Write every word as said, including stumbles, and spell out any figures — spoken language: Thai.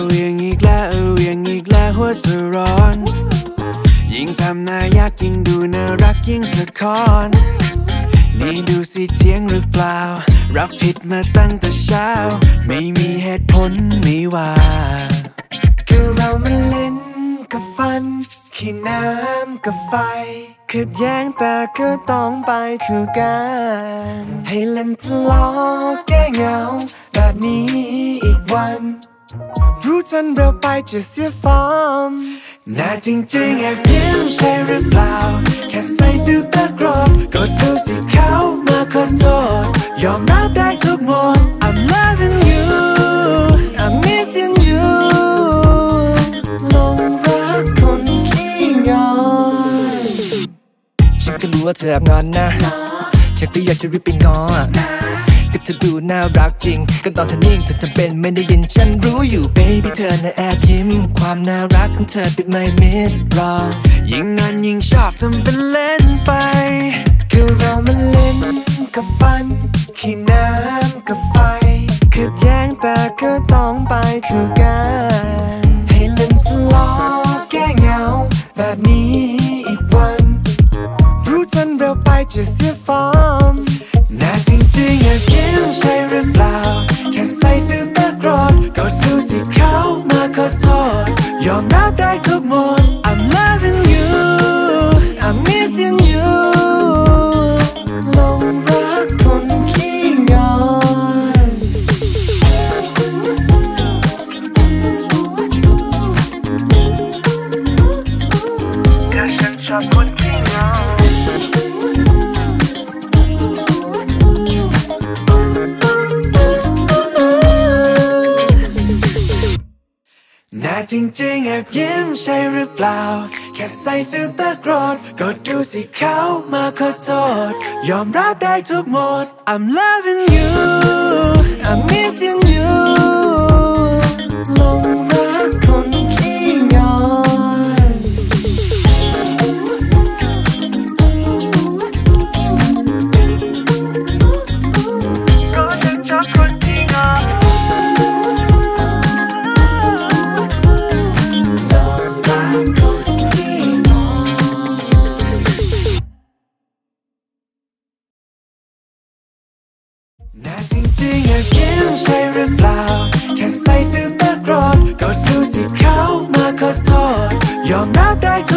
เวียงอีกแล้วเออเวียงอีกแล้วหัวเธอร้อนยิ่งทำน่าอยากยิ่งดูน่ารักยิ่งเธอคอนนี่ดูสิเที่ยงหรือเปล่ารับผิดมาตั้งแต่เช้าไม่มีเหตุผลไม่ว่าก็เรามันเล่นกับฟันขี้น้ำกับไฟขัดแย้งแต่ก็ต้องไปคู่กันให้เล่นทะเลาะแก้เหงาแบบนี้อีกวันรู้ทันเราไปจะเสียฟอร์มน่าจริงๆแอบยิ้มใช่หรือเปล่าแค่ใส่ฟิลเตอร์กรอบก็ดูสิเขามาขอโทษยอมรับได้ทุกโหมด I'm loving you I'm missing you ลงรักคนขี้งอนฉันก็รู้ว่าเธอแอบงอนนะฉันก็อยากจะรีบไปง้อก็เธอดูน่ารักจริงก็ตอนเธอนิ่งเธอทำเป็นไม่ได้ยินฉันรู้อยู่ baby เธอน่ะแอบยิ้มความน่ารักของเธอปิดไม่มิดรอยิ่งงานยิ่งชอบทำเป็นเล่นไปคือเรามันเล่นกับฟันขี้น้ำกับไฟขัดแย้งแต่ก็ต้องไปคู่กันให้เล่นทะเลาะแก้เหงาแบบนี้อีกวันรู้ทันเราไปจะเสียฟอร์มน่าจริงๆแอบยิ้มใช่หรือเปล่าแค่ใส่ฟิลเตอร์กรอบก็ดูสิเขามาขอโทษยอมรับได้ทุกโหมด I'm loving you I'm missing you ลงรักคนขี้งอนถ้าฉันชอบคนขี้งอนน่าจริงๆแอบยิ้มใช่หรือเปล่าแค่ใส่ฟิลเตอร์กรดก็ดูสิเขามาขอโทษยอมรับได้ทุกโหมด I'm loving you I'm missing you ลงรักคนขี้งอนก็ฉันชอบคนขี้งอนน่าจริงๆแอบยิ้มใช่หรือเปล่าแค่ใส่ฟิลเตอร์กรอบก็ดูสิเขามาขอโทษยอมรับได้